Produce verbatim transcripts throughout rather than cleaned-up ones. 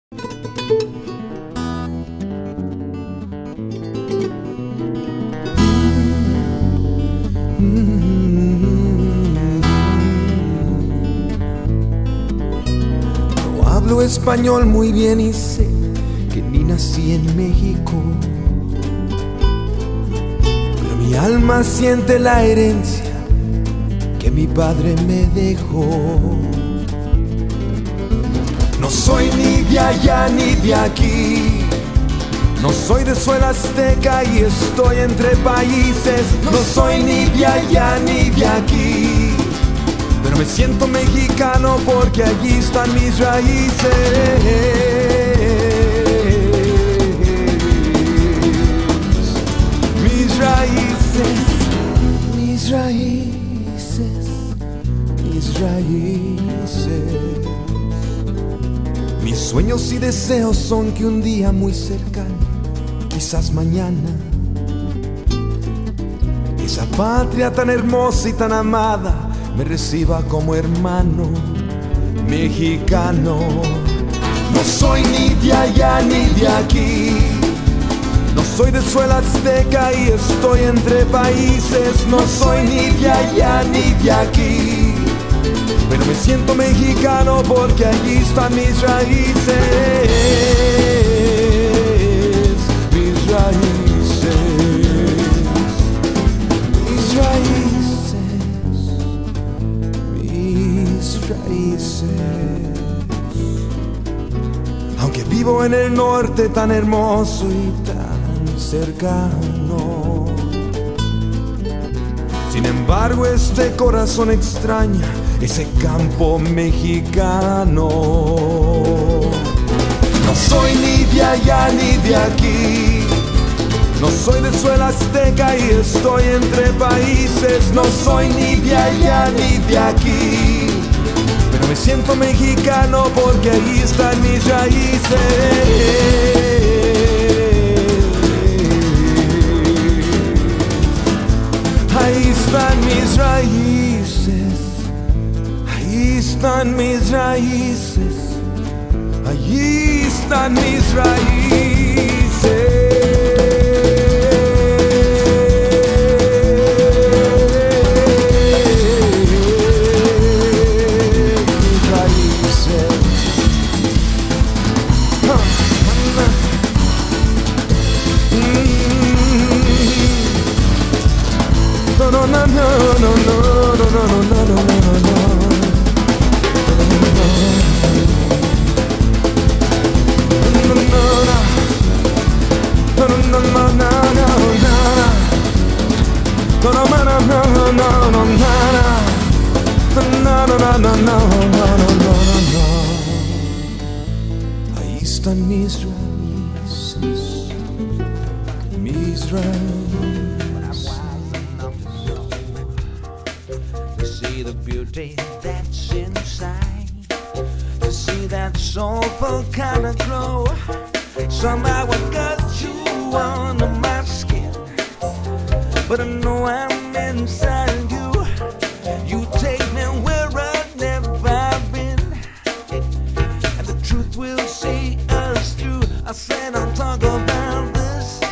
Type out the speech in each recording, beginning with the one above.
No hablo español muy bien y sé que ni nací en México, pero mi alma siente la herencia que mi padre me dejó. No soy ni de allá ni de aquí, no soy de suelo azteca y estoy entre países. No soy ni de allá ni de aquí, pero me siento mexicano porque allí están mis raíces. Mis raíces, mis raíces, mis raíces. Mis sueños y deseos son que un día muy cercano, quizás mañana, esa patria tan hermosa y tan amada me reciba como hermano mexicano. No soy ni de allá ni de aquí, no soy de suelo azteca y estoy entre países. No soy ni de allá ni de aquí, pero me siento mexicano porque allí están mis raíces. Mis raíces, mis raíces, mis raíces. Aunque vivo en el norte tan hermoso y tan cercano, sin embargo este corazón extraña ese campo mexicano. No soy ni de allá ni de aquí, no soy de suelo azteca y estoy entre países. No soy ni de allá ni de aquí, pero me siento mexicano porque ahí están mis raíces. Ahí están mis raíces, ahí están mis raíces, allí están mis raíces. Mis raíces. No, no, no, no, no, no, no, no, no, no, no, no. Ahí están mis raíces, mis raíces. To see the beauty that's inside, to see that soulful kind of glow. Somehow I got you under my skin, but I know I'm inside you. You take me where I've never been, and the truth will see us through. I said I'll talk about this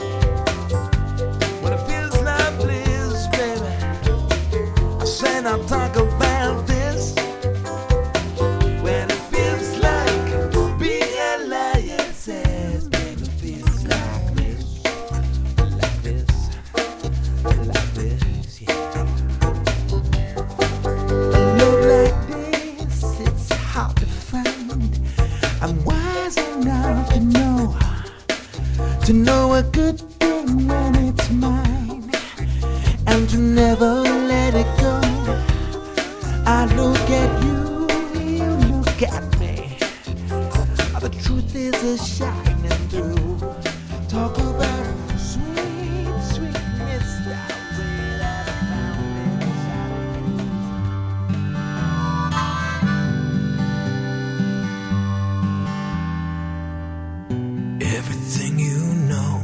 when it feels like bliss, baby. I said I'll talk about this when it feels like being alive. It says, baby, feels like this, like this, like this, yeah. A love like this, it's hard to find. I'm wise enough to know, to know a good thing when it's mine, and to never let it go. I look at you, you look at me. The truth is a shining through. Talk about sweet, sweet mystery that I found inside. Everything you know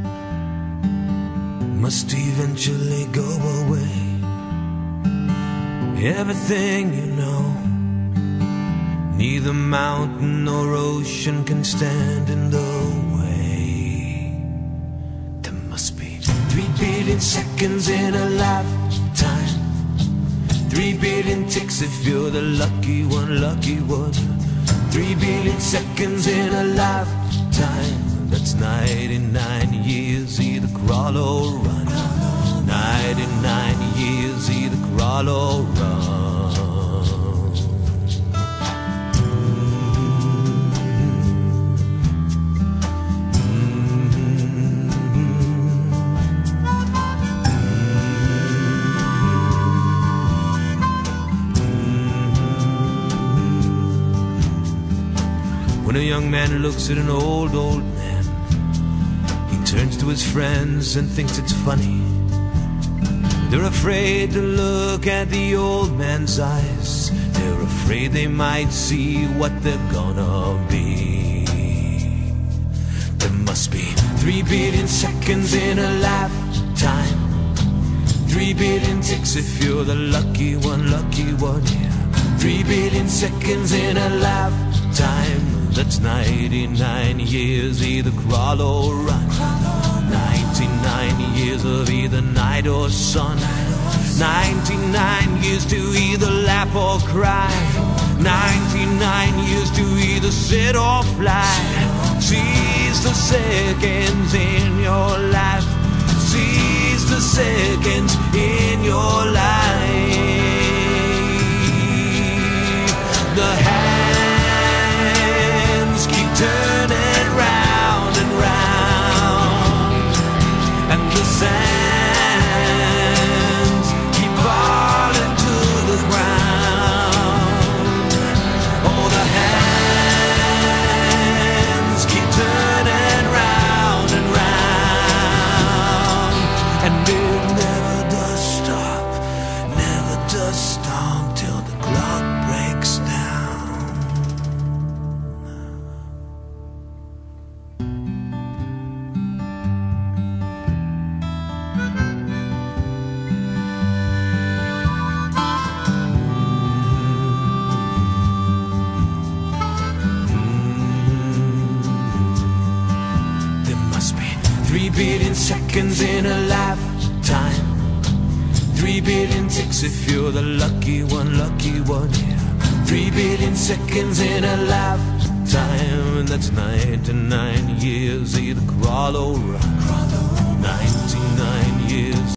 must eventually go away. Everything you know Neither mountain nor ocean can stand in the way. There must be three billion seconds in a lifetime, three billion ticks if you're the lucky one, lucky one. Three billion seconds in a lifetime, that's ninety-nine years, either crawl or run. ninety-nine years, either crawl or run. When a young man looks at an old, old man, he turns to his friends and thinks it's funny. They're afraid to look at the old man's eyes. They're afraid they might see what they're gonna be. There must be three billion seconds in a lifetime, three billion ticks if you're the lucky one, lucky one, yeah. Three billion seconds in a lifetime, that's ninety-nine years, either crawl or run. ninety-nine years of either night or sun. ninety-nine years to either laugh or cry. ninety-nine years to either sit or fly. Seize the seconds in your life. Seize the seconds in your life. The hands keep turning round and round, and the sands keep falling to the ground. Oh, the hands keep turning round and round, and it never does stop, never does stop till the clock breaks down. Three billion seconds in a lifetime, three billion ticks if you're the lucky one, lucky one, yeah. Three billion seconds in a lifetime, and that's ninety-nine years, either crawl or run. ninety-nine years.